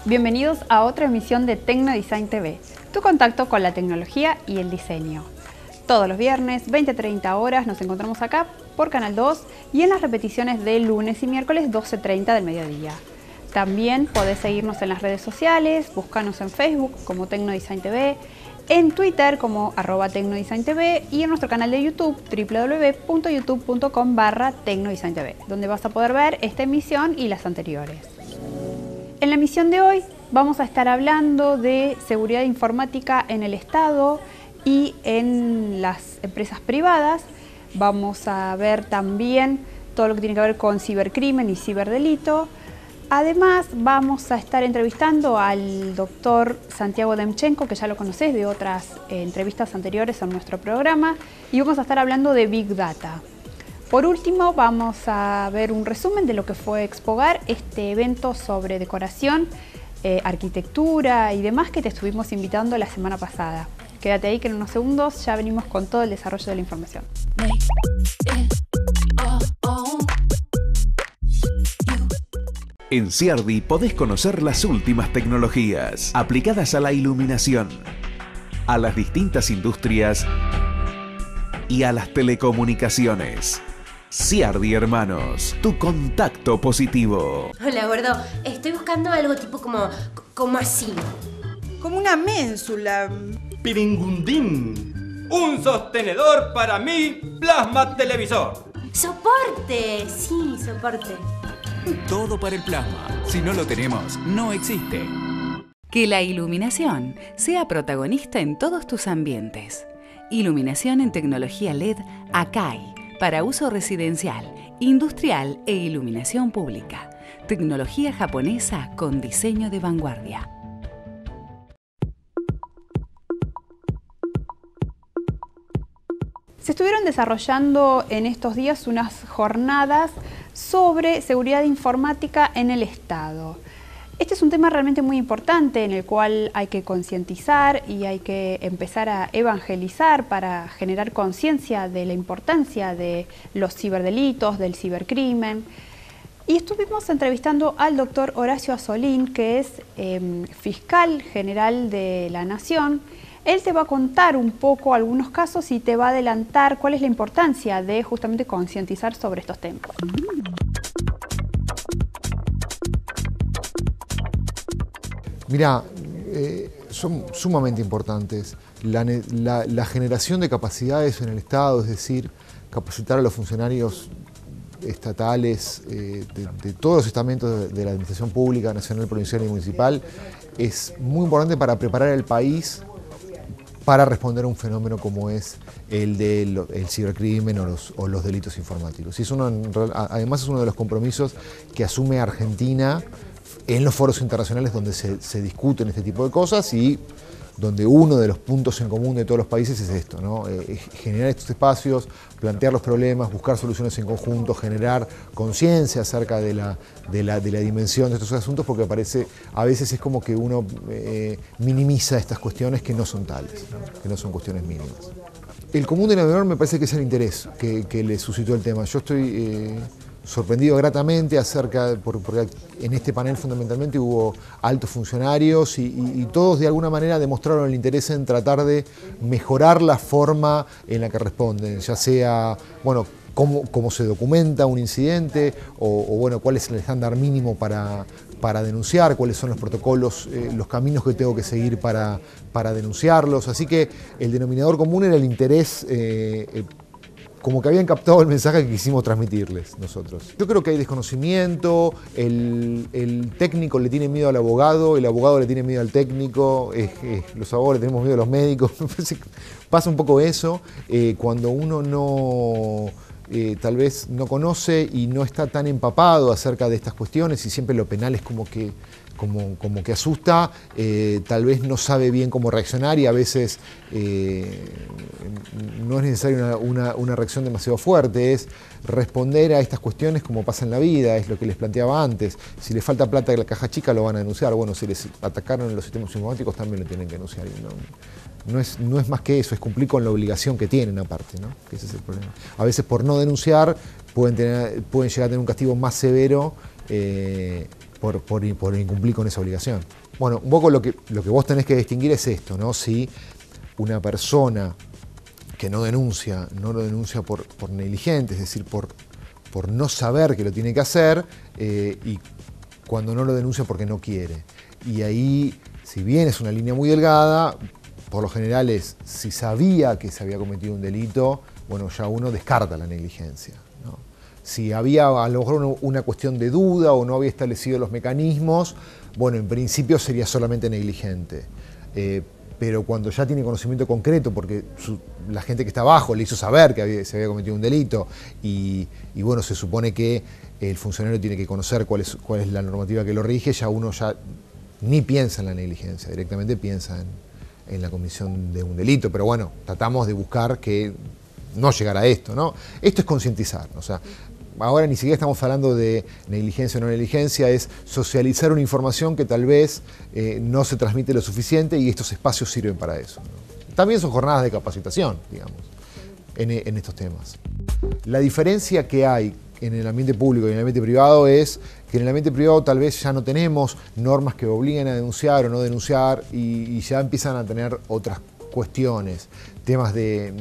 Bienvenidos a otra emisión de Tecnodesign TV, tu contacto con la tecnología y el diseño. Todos los viernes, 20-30 horas, nos encontramos acá por Canal 2 y en las repeticiones de lunes y miércoles 12:30 del mediodía. También podés seguirnos en las redes sociales, búscanos en Facebook como Tecnodesign TV, en Twitter como @TecnoDesignTV y en nuestro canal de YouTube www.youtube.com/TecnoDesignTV, donde vas a poder ver esta emisión y las anteriores. En la emisión de hoy vamos a estar hablando de seguridad informática en el Estado y en las empresas privadas. Vamos a ver también todo lo que tiene que ver con cibercrimen y ciberdelito. Además, vamos a estar entrevistando al doctor Santiago Demchenko, que ya lo conocés de otras entrevistas anteriores en nuestro programa, y vamos a estar hablando de Big Data. Por último, vamos a ver un resumen de lo que fue Expogar, este evento sobre decoración, arquitectura y demás que te estuvimos invitando la semana pasada. Quédate ahí que en unos segundos ya venimos con todo el desarrollo de la información. En Ciardi podés conocer las últimas tecnologías aplicadas a la iluminación, a las distintas industrias y a las telecomunicaciones. Ciardi Hermanos, tu contacto positivo. Hola, gordo. Estoy buscando algo tipo como así. Como una ménsula. Piringundín. Un sostenedor para mi plasma televisor. ¡Soporte! Sí, soporte. Todo para el plasma. Si no lo tenemos, no existe. Que la iluminación sea protagonista en todos tus ambientes. Iluminación en tecnología LED Akai para uso residencial, industrial e iluminación pública. Tecnología japonesa con diseño de vanguardia. Se estuvieron desarrollando en estos días unas jornadas sobre seguridad informática en el Estado. Este es un tema realmente muy importante en el cual hay que concientizar y hay que empezar a evangelizar para generar conciencia de la importancia de los ciberdelitos, del cibercrimen. Y estuvimos entrevistando al doctor Horacio Azzolin, que es fiscal general de la Nación. Él te va a contar un poco algunos casos y te va a adelantar cuál es la importancia de justamente concientizar sobre estos temas. Mirá, son sumamente importantes. La generación de capacidades en el Estado, es decir, capacitar a los funcionarios estatales de todos los estamentos de la administración pública, nacional, provincial y municipal, es muy importante para preparar al país para responder a un fenómeno como es el cibercrimen o los delitos informáticos. Y además es uno de los compromisos que asume Argentina en los foros internacionales donde se discuten este tipo de cosas y donde uno de los puntos en común de todos los países es esto, ¿no? Generar estos espacios, plantear los problemas, buscar soluciones en conjunto, generar conciencia acerca de la dimensión de estos asuntos, porque a veces es como que uno minimiza estas cuestiones que no son tales, ¿no? Que no son cuestiones mínimas. El común denominador me parece que es el interés que le suscitó el tema. Yo estoy sorprendido gratamente porque en este panel fundamentalmente hubo altos funcionarios y todos de alguna manera demostraron el interés en tratar de mejorar la forma en la que responden, ya sea, bueno, cómo se documenta un incidente o bueno, cuál es el estándar mínimo para denunciar, cuáles son los protocolos, los caminos que tengo que seguir para denunciarlos. Así que el denominador común era el interés, como que habían captado el mensaje que quisimos transmitirles nosotros. Yo creo que hay desconocimiento, el técnico le tiene miedo al abogado, el abogado le tiene miedo al técnico, los abogados le tenemos miedo a los médicos. Pasa un poco eso, cuando uno tal vez no conoce y no está tan empapado acerca de estas cuestiones y siempre lo penal es como que asusta, tal vez no sabe bien cómo reaccionar y a veces no es necesaria una reacción demasiado fuerte, es responder a estas cuestiones como pasa en la vida, es lo que les planteaba antes. Si les falta plata de la caja chica lo van a denunciar, bueno, si les atacaron en los sistemas informáticos también lo tienen que denunciar. No es más que eso, es cumplir con la obligación que tienen aparte, ¿no? Que ese es el problema. A veces por no denunciar pueden llegar a tener un castigo más severo por incumplir con esa obligación. Bueno, un poco lo que vos tenés que distinguir es esto, ¿no? Si una persona que no lo denuncia por negligente, es decir, por no saber que lo tiene que hacer, y cuando no lo denuncia porque no quiere. Y ahí, si bien es una línea muy delgada, por lo general es, si sabía que se había cometido un delito, bueno, ya uno descarta la negligencia, ¿no? Si había a lo mejor una cuestión de duda o no había establecido los mecanismos, bueno, en principio sería solamente negligente. Pero cuando ya tiene conocimiento concreto, porque la gente que está abajo le hizo saber que se había cometido un delito, y bueno, se supone que el funcionario tiene que conocer cuál es la normativa que lo rige, ya uno ya ni piensa en la negligencia, directamente piensa en la comisión de un delito. Pero bueno, tratamos de buscar que no llegara a esto, ¿no? Esto es concientizar, o sea, ahora ni siquiera estamos hablando de negligencia o no negligencia, es socializar una información que tal vez no se transmite lo suficiente, y estos espacios sirven para eso, ¿no? También son jornadas de capacitación, digamos, en estos temas. La diferencia que hay en el ambiente público y en el ambiente privado es que en el ambiente privado tal vez ya no tenemos normas que obliguen a denunciar o no denunciar, y ya empiezan a tener otras cuestiones, temas de,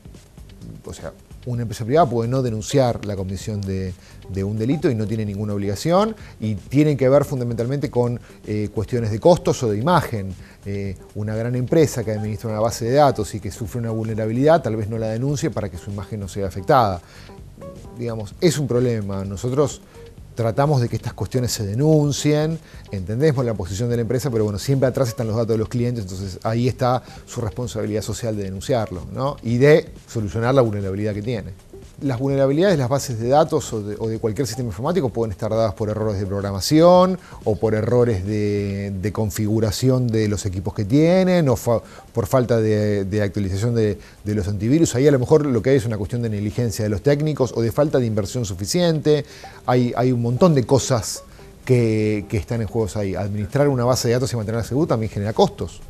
o sea, una empresa privada puede no denunciar la comisión de un delito y no tiene ninguna obligación, y tienen que ver fundamentalmente con cuestiones de costos o de imagen. Una gran empresa que administra una base de datos y que sufre una vulnerabilidad tal vez no la denuncie para que su imagen no sea afectada. Digamos, es un problema. Nosotros tratamos de que estas cuestiones se denuncien, entendemos la posición de la empresa, pero bueno, siempre atrás están los datos de los clientes, entonces ahí está su responsabilidad social de denunciarlo, ¿no? Y de solucionar la vulnerabilidad que tiene. Las vulnerabilidades de las bases de datos o de cualquier sistema informático pueden estar dadas por errores de programación o por errores de configuración de los equipos que tienen, o por falta de actualización de los antivirus. Ahí a lo mejor lo que hay es una cuestión de negligencia de los técnicos o de falta de inversión suficiente. Hay un montón de cosas que están en juegos ahí. Administrar una base de datos y mantenerla segura también genera costos.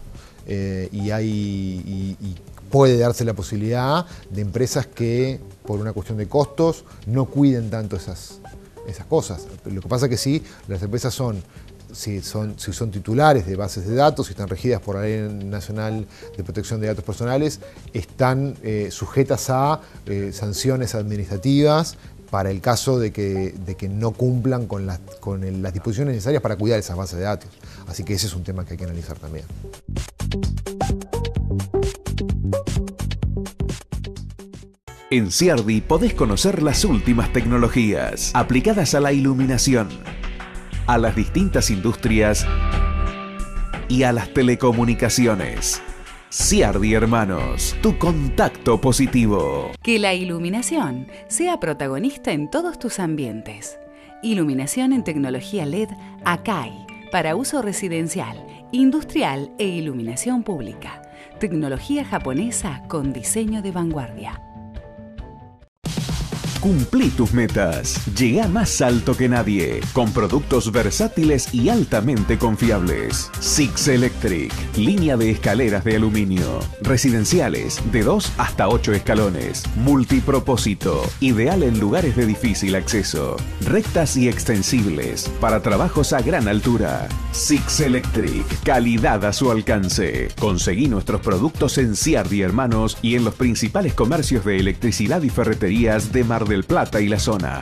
Y puede darse la posibilidad de empresas que, por una cuestión de costos, no cuiden tanto esas cosas. Lo que pasa es que sí, las empresas si son titulares de bases de datos, si están regidas por la Ley Nacional de Protección de Datos Personales, están sujetas a sanciones administrativas para el caso de que no cumplan con las disposiciones necesarias para cuidar esas bases de datos. Así que ese es un tema que hay que analizar también. En Ciardi podés conocer las últimas tecnologías aplicadas a la iluminación, a las distintas industrias y a las telecomunicaciones. Ciardi Hermanos, tu contacto positivo. Que la iluminación sea protagonista en todos tus ambientes. Iluminación en tecnología LED Akai, para uso residencial, industrial e iluminación pública. Tecnología japonesa con diseño de vanguardia. Cumplí tus metas. Llegá más alto que nadie, con productos versátiles y altamente confiables. Six Electric, línea de escaleras de aluminio, residenciales de 2 hasta 8 escalones, multipropósito, ideal en lugares de difícil acceso, rectas y extensibles, para trabajos a gran altura. Six Electric, calidad a su alcance. Conseguí nuestros productos en Ciardi Hermanos y en los principales comercios de electricidad y ferreterías de Mar del Plata y la zona.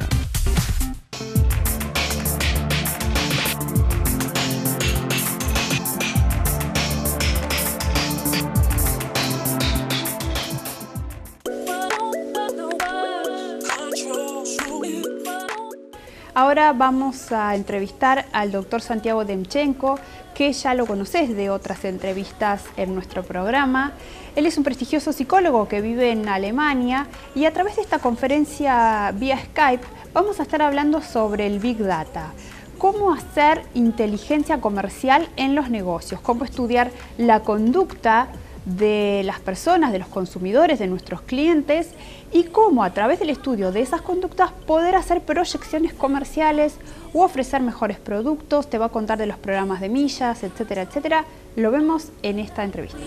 Ahora vamos a entrevistar al doctor Santiago Demchenko, que ya lo conoces de otras entrevistas en nuestro programa. Él es un prestigioso psicólogo que vive en Alemania, y a través de esta conferencia vía Skype vamos a estar hablando sobre el Big Data. Cómo hacer inteligencia comercial en los negocios, cómo estudiar la conducta de las personas, de los consumidores, de nuestros clientes, y cómo a través del estudio de esas conductas poder hacer proyecciones comerciales o ofrecer mejores productos. Te va a contar de los programas de millas, etcétera, etcétera. Lo vemos en esta entrevista.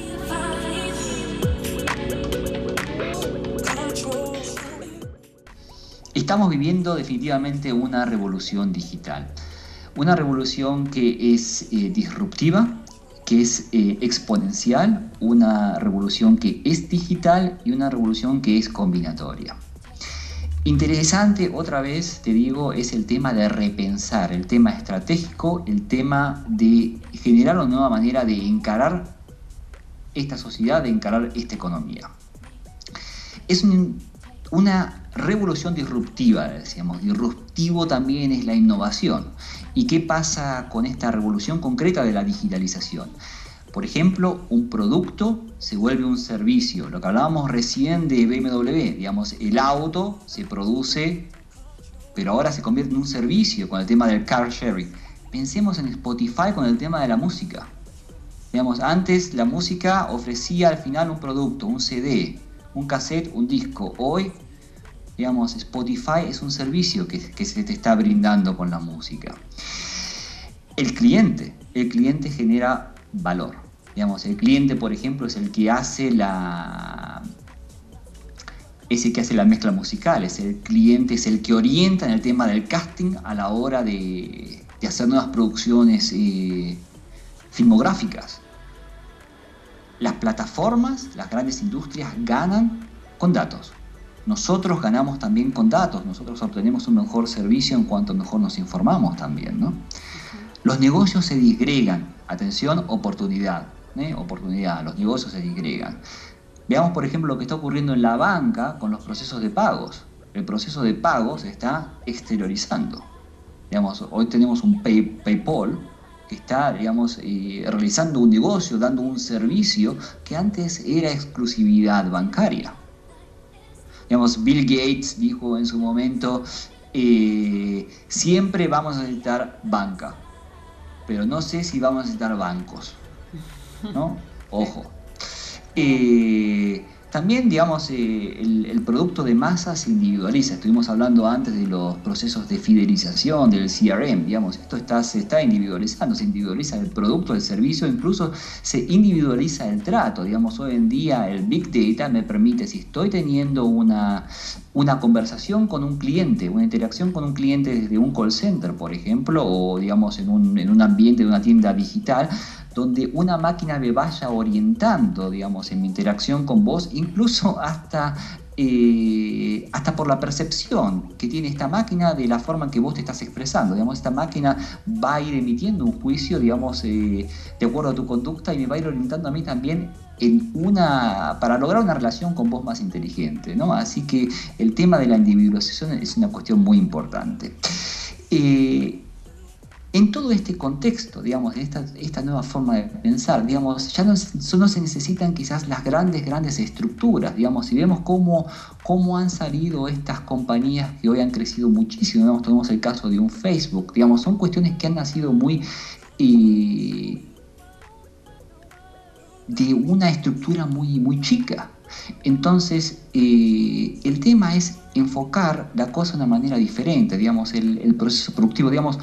Estamos viviendo definitivamente una revolución digital. Una revolución que es disruptiva, que es exponencial, una revolución que es digital y una revolución que es combinatoria. Interesante, otra vez te digo, es el tema de repensar, el tema estratégico, el tema de generar una nueva manera de encarar esta sociedad, de encarar esta economía. Es una revolución disruptiva, decíamos. Disruptivo también es la innovación. ¿Y qué pasa con esta revolución concreta de la digitalización? Por ejemplo, un producto se vuelve un servicio. Lo que hablábamos recién de BMW, digamos, el auto se produce, pero ahora se convierte en un servicio con el tema del car sharing. Pensemos en Spotify con el tema de la música. Digamos, antes la música ofrecía al final un producto, un CD, un cassette, un disco. Hoy, digamos, Spotify es un servicio que se te está brindando con la música. El cliente genera valor. Digamos, el cliente, por ejemplo, es el que hace la mezcla musical, el cliente es el que orienta en el tema del casting a la hora de hacer nuevas producciones filmográficas. Las plataformas, las grandes industrias ganan con datos. Nosotros ganamos también con datos, nosotros obtenemos un mejor servicio en cuanto mejor nos informamos también, ¿no? Los negocios se disgregan, atención, oportunidad, los negocios se disgregan. Veamos, por ejemplo, lo que está ocurriendo en la banca con los procesos de pagos. El proceso de pagos se está exteriorizando. Digamos, hoy tenemos un PayPal que está, digamos, realizando un negocio, dando un servicio que antes era exclusividad bancaria. Digamos, Bill Gates dijo en su momento, siempre vamos a necesitar banca, pero no sé si vamos a necesitar bancos, ¿no? Ojo. También, digamos, el producto de masa se individualiza. Estuvimos hablando antes de los procesos de fidelización, del CRM, digamos, esto se está individualizando, se individualiza el producto, el servicio, incluso se individualiza el trato. Digamos, hoy en día el Big Data me permite, si estoy teniendo una conversación con un cliente, una interacción con un cliente desde un call center, por ejemplo, o digamos en un ambiente de una tienda digital, donde una máquina me vaya orientando, digamos, en mi interacción con vos, incluso hasta por la percepción que tiene esta máquina de la forma en que vos te estás expresando. Digamos, esta máquina va a ir emitiendo un juicio, digamos, de acuerdo a tu conducta, y me va a ir orientando a mí también para lograr una relación con vos más inteligente, ¿no? Así que el tema de la individualización es una cuestión muy importante. En todo este contexto, digamos, de esta nueva forma de pensar, digamos, ya no se necesitan quizás las grandes estructuras, digamos, si vemos cómo han salido estas compañías que hoy han crecido muchísimo, digamos, tenemos el caso de un Facebook, digamos, son cuestiones que han nacido muy de una estructura muy chica. Entonces, el tema es enfocar la cosa de una manera diferente, digamos, el proceso productivo, digamos,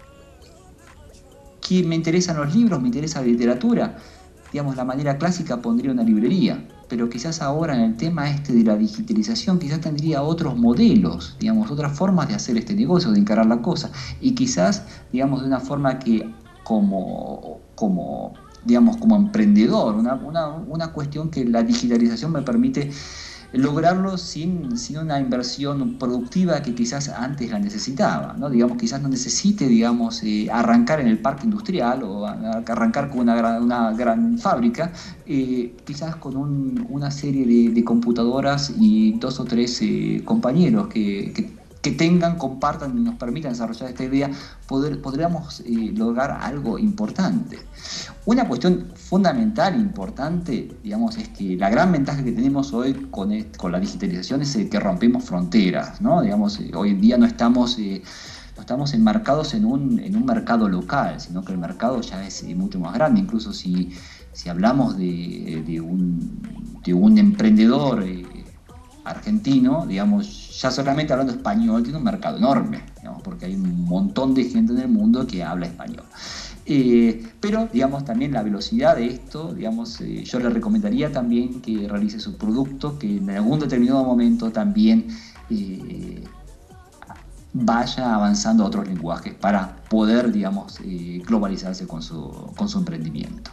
que me interesan los libros, me interesa la literatura. Digamos, la manera clásica pondría una librería, pero quizás ahora en el tema de la digitalización quizás tendría otros modelos, digamos, otras formas de hacer este negocio, de encarar la cosa, y quizás, digamos, de una forma que como emprendedor, una cuestión que la digitalización me permite lograrlo sin una inversión productiva que quizás antes la necesitaba, ¿no? Digamos, quizás no necesite, digamos, arrancar en el parque industrial o arrancar con una gran fábrica, quizás con una serie de computadoras y 2 o 3 compañeros que compartan y nos permitan desarrollar esta idea, podríamos lograr algo importante. Una cuestión fundamental e importante, digamos, es que la gran ventaja que tenemos hoy con la digitalización es que rompemos fronteras, ¿no? Digamos, hoy en día no estamos enmarcados en un mercado local, sino que el mercado ya es mucho más grande. Incluso si hablamos de un emprendedor argentino, digamos, ya solamente hablando español tiene un mercado enorme, digamos, porque hay un montón de gente en el mundo que habla español. Pero, digamos, también la velocidad de esto, digamos, yo le recomendaría también que realice su producto, que en algún determinado momento también vaya avanzando a otros lenguajes para poder, digamos, globalizarse con su emprendimiento.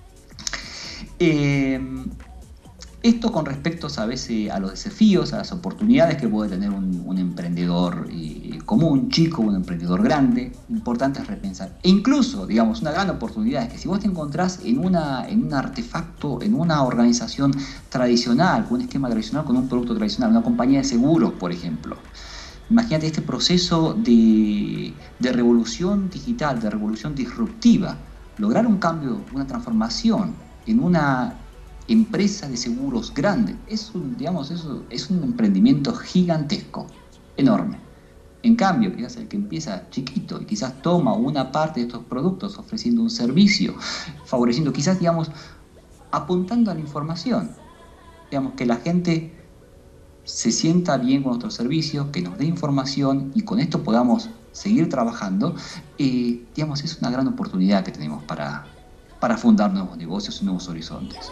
Esto con respecto, ¿sabes?, a los desafíos, a las oportunidades que puede tener un emprendedor común, chico, un emprendedor grande. Importante es repensar. E incluso, digamos, una gran oportunidad es que si vos te encontrás en un artefacto, en una organización tradicional, con un esquema tradicional, con un producto tradicional, una compañía de seguros, por ejemplo. Imagínate este proceso de revolución digital, de revolución disruptiva. Lograr un cambio, una transformación en una empresa de seguros grande es un emprendimiento gigantesco, enorme. En cambio, quizás el que empieza chiquito y quizás toma una parte de estos productos ofreciendo un servicio, favoreciendo, quizás, digamos, apuntando a la información, digamos, que la gente se sienta bien con nuestro servicio, que nos dé información y con esto podamos seguir trabajando, digamos, es una gran oportunidad que tenemos para fundar nuevos negocios y nuevos horizontes.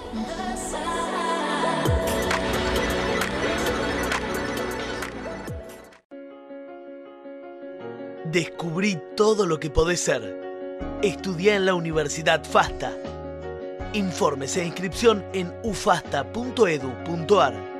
Descubrí todo lo que podés ser. Estudiá en la Universidad FASTA. Informes e inscripción en ufasta.edu.ar.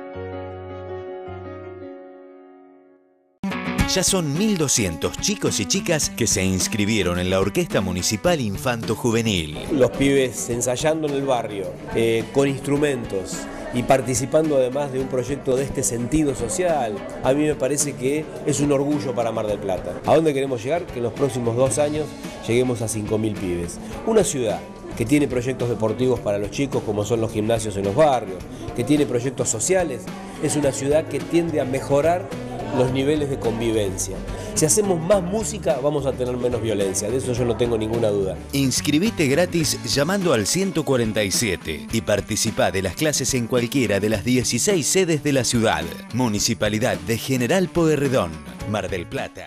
Ya son 1.200 chicos y chicas que se inscribieron en la Orquesta Municipal Infanto Juvenil. Los pibes ensayando en el barrio, con instrumentos y participando además de un proyecto de este sentido social, a mí me parece que es un orgullo para Mar del Plata. ¿A dónde queremos llegar? Que en los próximos 2 años lleguemos a 5.000 pibes. Una ciudad que tiene proyectos deportivos para los chicos como son los gimnasios en los barrios, que tiene proyectos sociales, es una ciudad que tiende a mejorar los niveles de convivencia. Si hacemos más música, vamos a tener menos violencia, de eso yo no tengo ninguna duda. Inscribite gratis llamando al 147 y participá de las clases en cualquiera de las 16 sedes de la ciudad. Municipalidad de General Pueyrredón, Mar del Plata.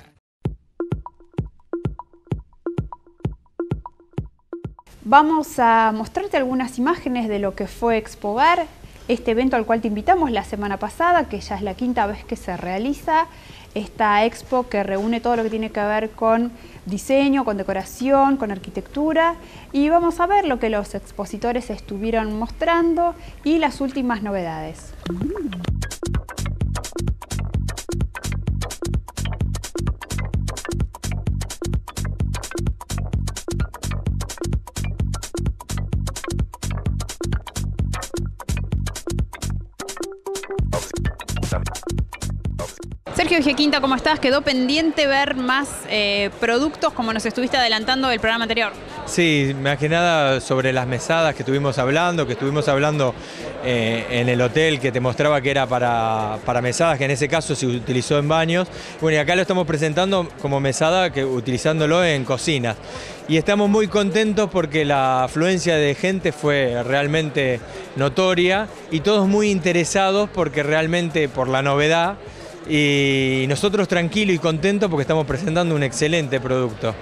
Vamos a mostrarte algunas imágenes de lo que fue Expobar, este evento al cual te invitamos la semana pasada, que ya es la 5ª vez que se realiza, esta expo que reúne todo lo que tiene que ver con diseño, con decoración, con arquitectura, y vamos a ver lo que los expositores estuvieron mostrando y las últimas novedades. Sergio Giaquinta, ¿cómo estás? ¿Quedó pendiente ver más productos como nos estuviste adelantando del programa anterior? Sí, más que nada sobre las mesadas que estuvimos hablando en el hotel, que te mostraba que era para mesadas, que en ese caso se utilizó en baños. Bueno, y acá lo estamos presentando como mesada, utilizándolo en cocinas. Y estamos muy contentos porque la afluencia de gente fue realmente notoria y todos muy interesados porque realmente por la novedad. Y nosotros tranquilos y contentos porque estamos presentando un excelente producto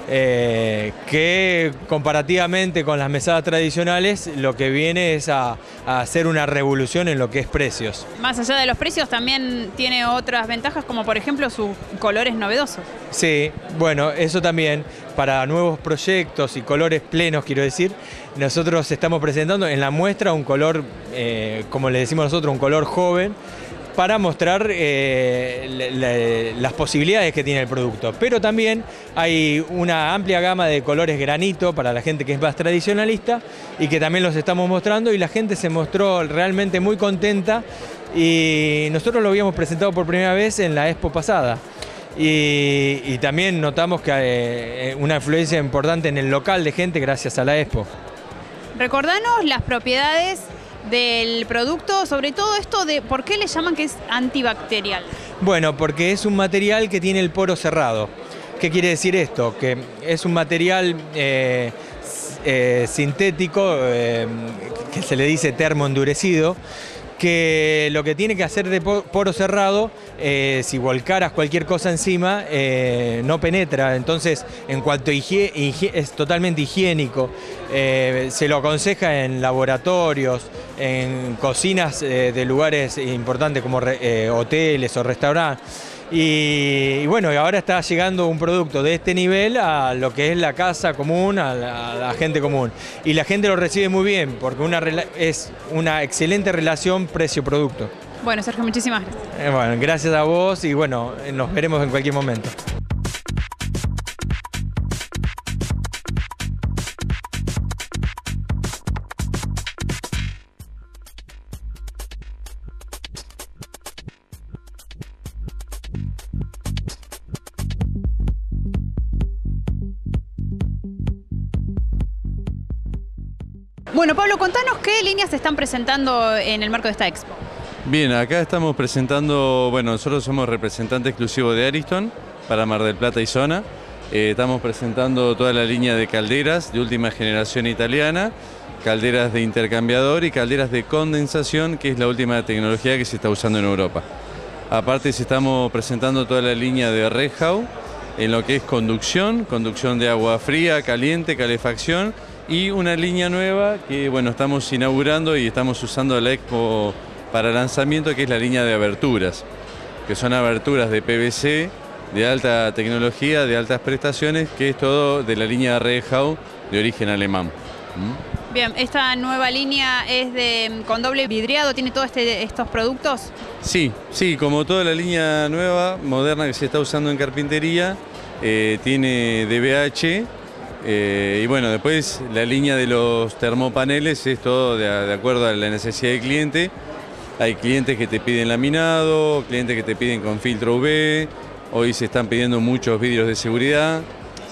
que comparativamente con las mesadas tradicionales lo que viene es a hacer una revolución en lo que es precios. Más allá de los precios también tiene otras ventajas como por ejemplo sus colores novedosos. Sí, bueno, eso también para nuevos proyectos y colores plenos, quiero decir, nosotros estamos presentando en la muestra un color, como le decimos nosotros, un color joven, para mostrar las posibilidades que tiene el producto. Pero también hay una amplia gama de colores granito para la gente que es más tradicionalista y que también los estamos mostrando, y la gente se mostró realmente muy contenta, y nosotros lo habíamos presentado por primera vez en la expo pasada. Y también notamos que una influencia importante en el local de gente gracias a la expo. Recordanos las propiedades del producto, sobre todo esto de por qué le llaman que es antibacterial. Bueno, porque es un material que tiene el poro cerrado. ¿Qué quiere decir esto? Que es un material sintético, que se le dice termoendurecido, que lo que tiene que hacer de poro cerrado, si volcaras cualquier cosa encima, no penetra. Entonces, en cuanto a es totalmente higiénico. Se lo aconseja en laboratorios, en cocinas de lugares importantes como hoteles o restaurantes. Y bueno, ahora está llegando un producto de este nivel a lo que es la casa común, a la gente común. Y la gente lo recibe muy bien, porque es una excelente relación precio-producto. Bueno, Sergio, muchísimas gracias. Bueno, gracias a vos y bueno, nos veremos en cualquier momento. Bueno, Pablo, contanos qué líneas se están presentando en el marco de esta expo. Bien, acá estamos presentando, bueno, nosotros somos representante exclusivo de Ariston para Mar del Plata y zona. Estamos presentando toda la línea de calderas de última generación italiana, calderas de intercambiador y calderas de condensación, que es la última tecnología que se está usando en Europa. Aparte, estamos presentando toda la línea de Rehau en lo que es conducción de agua fría, caliente, calefacción, y una línea nueva que, bueno, estamos inaugurando y estamos usando la expo para lanzamiento, que es la línea de aberturas, que son aberturas de PVC, de alta tecnología, de altas prestaciones, que es todo de la línea Rehau de origen alemán. Bien, ¿esta nueva línea es con doble vidriado? ¿Tiene todos estos productos? Sí, como toda la línea nueva, moderna que se está usando en carpintería, tiene DBH, y bueno, después la línea de los termopaneles es todo de acuerdo a la necesidad del cliente. Hay clientes que te piden laminado, clientes que te piden con filtro UV, hoy se están pidiendo muchos vidrios de seguridad.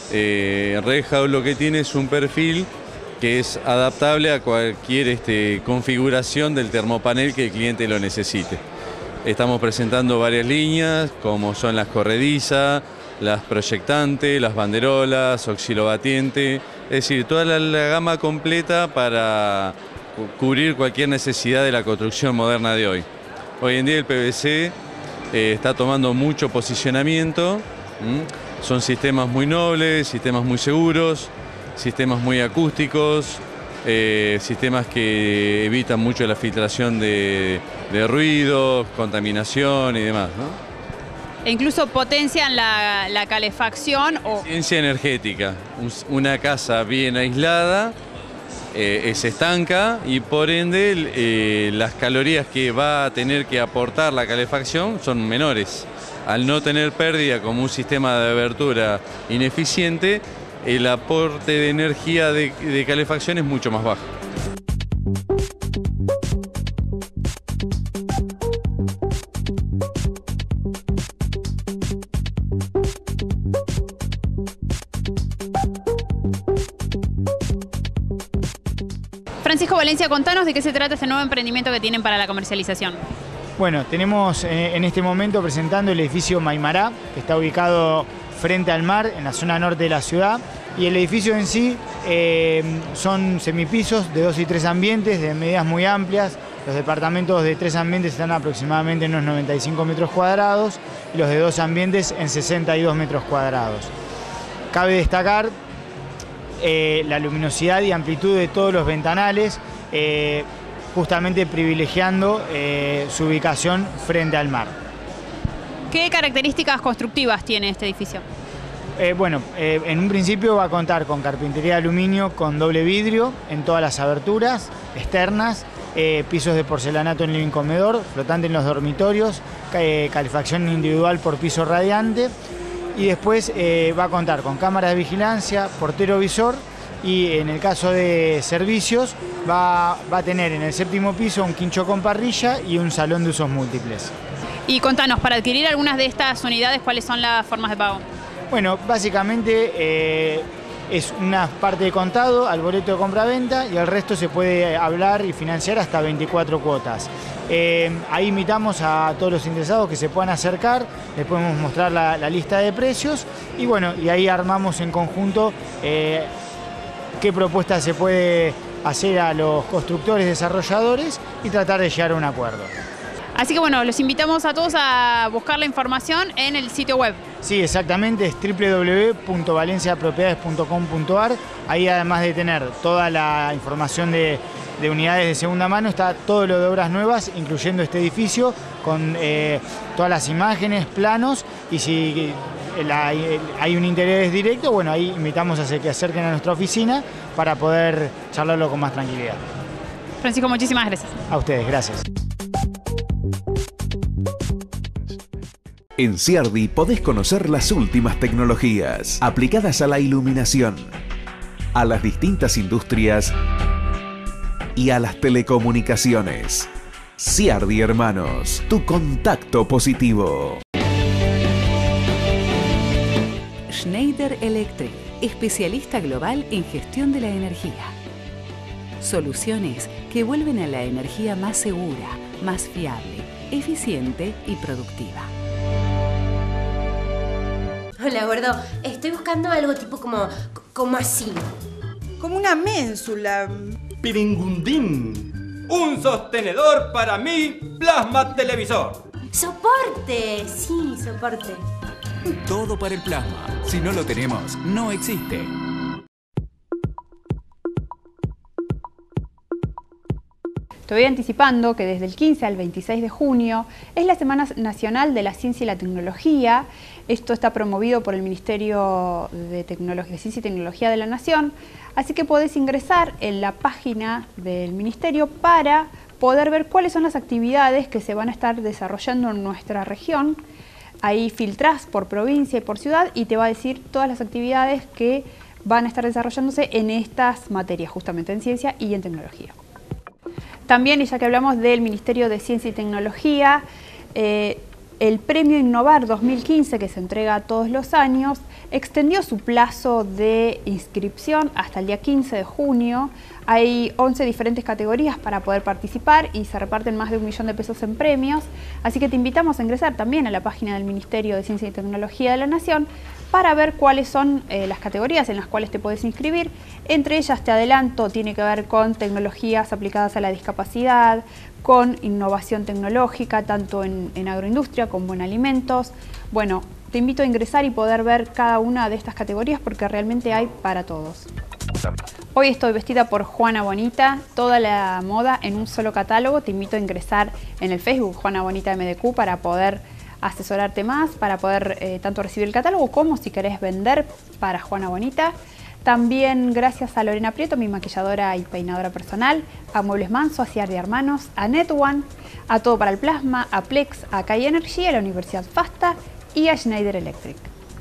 Rehau lo que tiene es un perfil que es adaptable a cualquier configuración del termopanel que el cliente lo necesite. Estamos presentando varias líneas, como son las corredizas, las proyectantes, las banderolas, oscilobatiente, es decir, toda la gama completa para cubrir cualquier necesidad de la construcción moderna de hoy. Hoy en día el PVC está tomando mucho posicionamiento, son sistemas muy nobles, sistemas muy seguros, sistemas muy acústicos, sistemas que evitan mucho la filtración de ruidos, contaminación y demás, ¿no? E incluso potencian la calefacción o... Eficiencia energética. Una casa bien aislada es estanca y por ende las calorías que va a tener que aportar la calefacción son menores. Al no tener pérdida como un sistema de abertura ineficiente, el aporte de energía de calefacción es mucho más bajo. Francisco Valencia, contanos de qué se trata este nuevo emprendimiento que tienen para la comercialización. Bueno, tenemos en este momento presentando el edificio Maimará, que está ubicado frente al mar, en la zona norte de la ciudad. Y el edificio en sí son semipisos de 2 y 3 ambientes, de medidas muy amplias. Los departamentos de 3 ambientes están aproximadamente en unos 95 metros cuadrados y los de 2 ambientes en 62 metros cuadrados. Cabe destacar la luminosidad y amplitud de todos los ventanales, justamente privilegiando su ubicación frente al mar. ¿Qué características constructivas tiene este edificio? En un principio va a contar con carpintería de aluminio con doble vidrio en todas las aberturas externas, pisos de porcelanato en living comedor, flotante en los dormitorios, calefacción individual por piso radiante. Y después va a contar con cámaras de vigilancia, portero visor y en el caso de servicios va a tener en el 7º piso un quincho con parrilla y un salón de usos múltiples. Y contanos, para adquirir algunas de estas unidades, ¿cuáles son las formas de pago? Bueno, básicamente es una parte de contado al boleto de compra-venta y el resto se puede hablar y financiar hasta 24 cuotas. Ahí invitamos a todos los interesados que se puedan acercar, les podemos mostrar la lista de precios y bueno, y ahí armamos en conjunto qué propuesta se puede hacer a los constructores desarrolladores y tratar de llegar a un acuerdo. Así que bueno, los invitamos a todos a buscar la información en el sitio web. Sí, exactamente, es www.valenciapropiedades.com.ar. Ahí además de tener toda la información de de unidades de segunda mano está todo lo de obras nuevas, incluyendo este edificio, con todas las imágenes, planos, y si hay un interés directo, bueno, ahí invitamos a que se acerquen a nuestra oficina para poder charlarlo con más tranquilidad. Francisco, muchísimas gracias. A ustedes, gracias. En Ciardi podés conocer las últimas tecnologías aplicadas a la iluminación, a las distintas industrias y a las telecomunicaciones. Ciardi Hermanos, tu contacto positivo. Schneider Electric, especialista global en gestión de la energía. Soluciones que vuelven a la energía más segura, más fiable, eficiente y productiva. Hola, gordo. Estoy buscando algo tipo como así. Como una ménsula. Piringundín. Un sostenedor para mi plasma televisor. ¡Soporte! Sí, soporte. Todo para el plasma. Si no lo tenemos, no existe. Te voy anticipando que desde el 15 al 26 de junio es la Semana Nacional de la Ciencia y la Tecnología. Esto está promovido por el Ministerio de Ciencia y Tecnología de la Nación, así que podés ingresar en la página del Ministerio para poder ver cuáles son las actividades que se van a estar desarrollando en nuestra región. Ahí filtrás por provincia y por ciudad y te va a decir todas las actividades que van a estar desarrollándose en estas materias, justamente en ciencia y en tecnología. También, y ya que hablamos del Ministerio de Ciencia y Tecnología, el Premio Innovar 2015, que se entrega todos los años, extendió su plazo de inscripción hasta el día 15 de junio. Hay 11 diferentes categorías para poder participar y se reparten más de 1 millón de pesos en premios. Así que te invitamos a ingresar también a la página del Ministerio de Ciencia y Tecnología de la Nación para ver cuáles son las categorías en las cuales te puedes inscribir. Entre ellas, te adelanto, tiene que ver con tecnologías aplicadas a la discapacidad, con innovación tecnológica, tanto en agroindustria como en alimentos. Bueno, te invito a ingresar y poder ver cada una de estas categorías porque realmente hay para todos. Hoy estoy vestida por Juana Bonita, toda la moda en un solo catálogo. Te invito a ingresar en el Facebook Juana Bonita MDQ para poder asesorarte más, para poder tanto recibir el catálogo como si querés vender para Juana Bonita. También gracias a Lorena Prieto, mi maquilladora y peinadora personal, a Muebles Manso, a Ciardi Hermanos, a NetOne, a Todo para el Plasma, a Plex, a Kai Energy, a la Universidad FASTA y a Schneider Electric.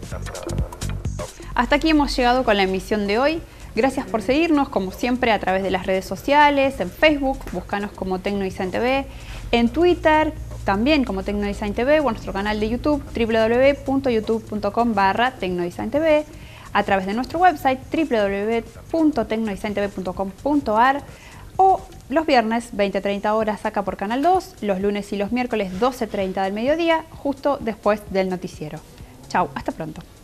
Hasta aquí hemos llegado con la emisión de hoy. Gracias por seguirnos, como siempre, a través de las redes sociales, en Facebook, búscanos como Tecnodesign TV, en Twitter, también como Tecnodesign TV, o en nuestro canal de YouTube, www.youtube.com/TecnoDesignTV, a través de nuestro website, www.tecnodesigntv.com.ar, o los viernes, 20-30 horas, acá por Canal 2, los lunes y los miércoles, 12:30 del mediodía, justo después del noticiero. Chau, hasta pronto.